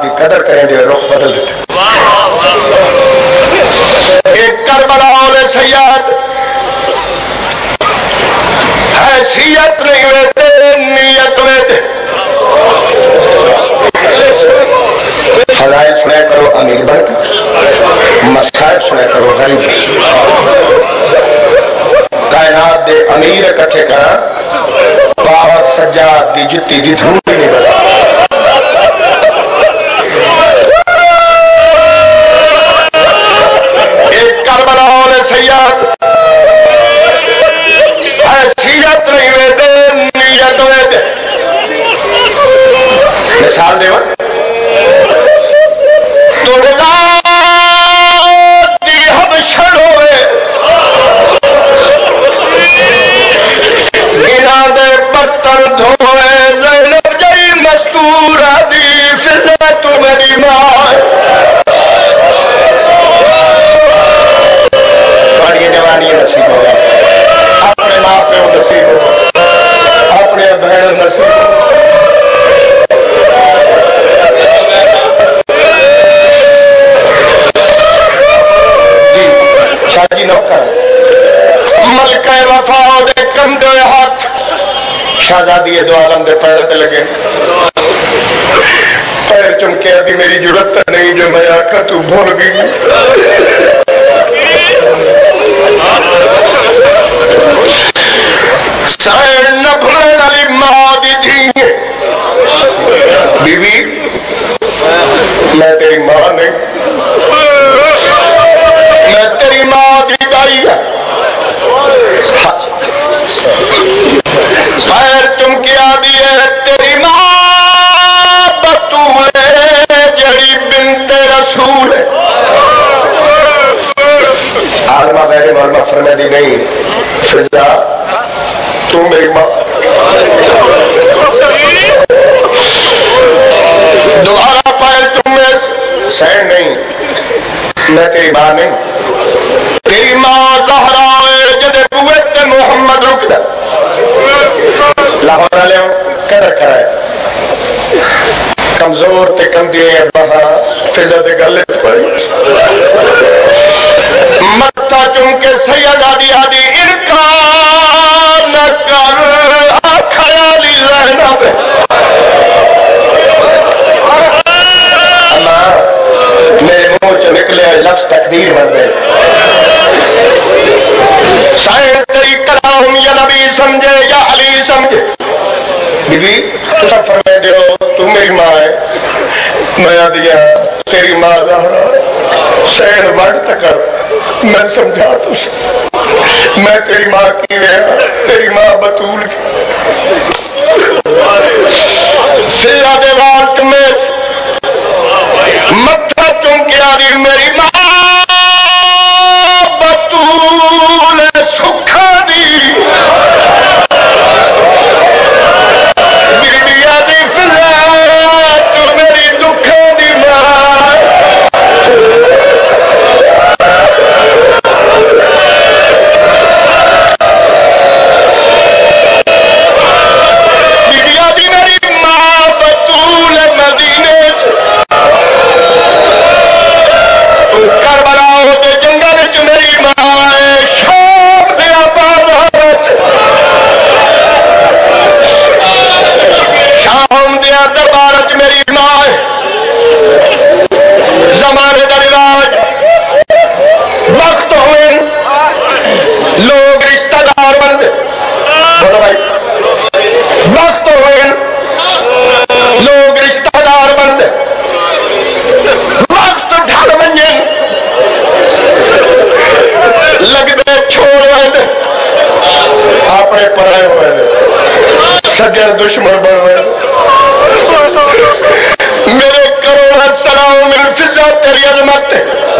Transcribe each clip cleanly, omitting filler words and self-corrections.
کی قدر کریں دے رخ بدل دیتے ایک کربلا والے سیاد حیثیت نہیں ویتے نیت ویتے فضائل سنے کرو امیر بن مسائل سنے کرو غریب کائنات دے امیر اکٹھے کرا باور سجاد دی جتی دی دھوم نہیں بڑا ایک کربلا والے سیاد حیثیت نہیں ویتے نیت ویتے مثال دے وقت تو رضا دی ہم شڑوے گنا دے برتن دھوئے زینب جئی مستورہ دی فضا تو میری ماں بڑی جوانی نصیب ہوگا اپنے ماں پہ نصیب ہوگا اپنے بہن نصیب ہوگا شاہی نوکر ملکہ وفا دے کندے ہاتھ شہزادی دو عالم دے پیر تے لگے پیر چم کے ابھی میری جرت نہیں جو میں آکھا تو بھول گئی سائن نہ بھولن علی ماں دی تھی بی بی میں تیری ماں نہیں میں تیری ماں دی دائی ہے خیر تم کیا دیئے تیری ماں بطول ہے جڑی بنت رسول ہے عالمہ غیر معلومہ فرمے دی نہیں فضا تو میری ماں دوبارہ پائل تم میں سین نہیں میں تیری ماں نہیں تیری ماں زہرا جدے بویت محمد رک دا لاہور علیہ قدر کرائے کمزور تے کم دیئے بہا فضا دے گلت پڑی مکتا چونکہ سید آدی آدی ارکان کر خیالی زہنب اما میرے منہ چو نکلے لفظ تقدیر بن گئے شاید تیری کلام یا نبی سمجھے یا علی سمجھے بی بی تو سب فرمائے دے ہو تو میری ماں ہے میں دیا تیری ماں زہرا شہر وڈ تکر میں سمجھا تو میں تیری ماں کی رہا تیری ماں بطول کی سیدہ دے والت میں متھا تم کیا دی میری ماں بطول سکھا دی بیڈیا دی فضا تو میری دکھا دی ماں بیڈیا دی میری ماں بطول مدینے کربلا ہوتے جنگل چ میری ماں ہے شام دیا بازار شام دیا دربار چ میری ماں ہے زمانے کا رواج وقت ہوئے لوگ رشتہ دار بنتے بولو بھائی وقت ہوئے لوگ رشتہ دار بنتے وقت ڈھل بنجے لگتے چھوڑ ہوئے اپنے پرائے ہوئے سجن دشمن بن ہوئے میرے کروڑ سلام من فضا تیری عظمت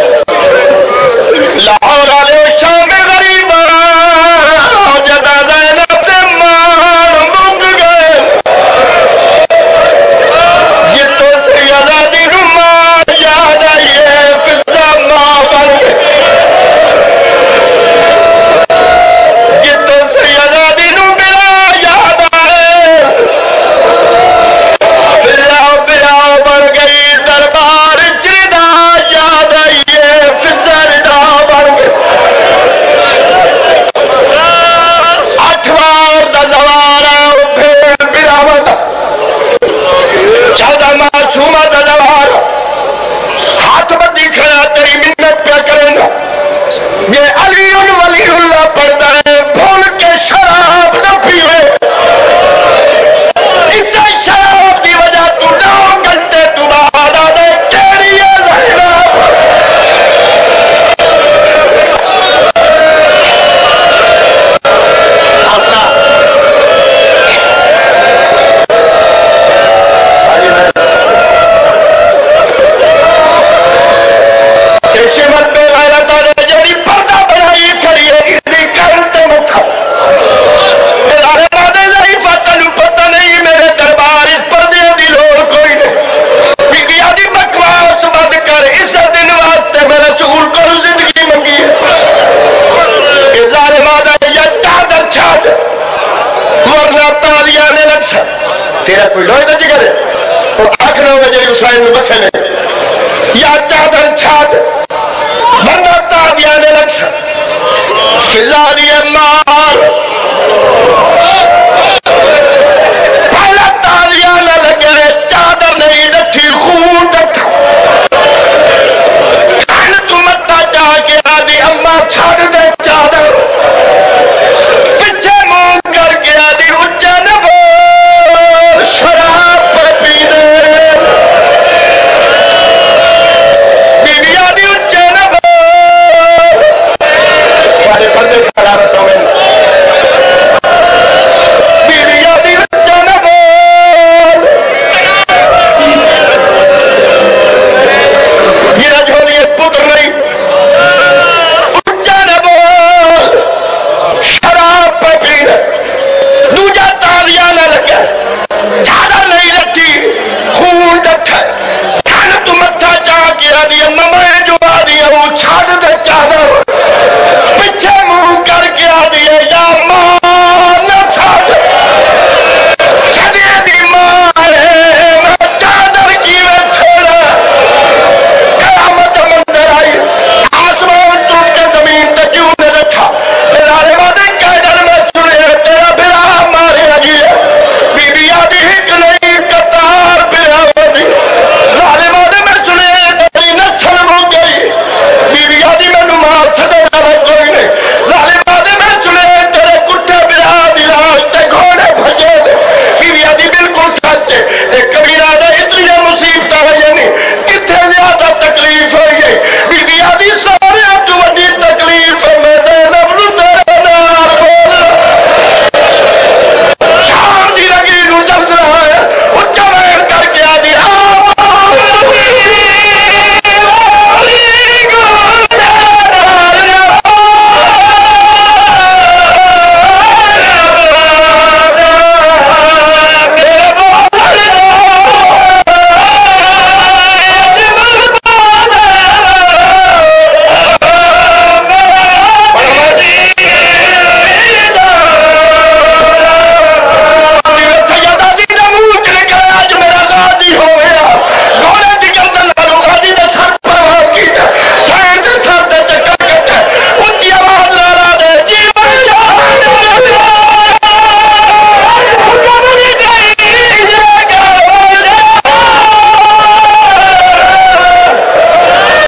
لاہور والے شام غریب جدا زینب تے مان مک گئے جتوں سے آزادی نو ماں یاد آئیے فضا ماں بن گئے جتوں سے آزادی نو میرا یاد آئے فضا بن گئی در تیرا کوئی لوہے دا جگر ہے تو آخر ہوگا جی حسین نو بسے نے یا چادر چھاڑ ورنہ تابیانے لکھ فضا دیئے مار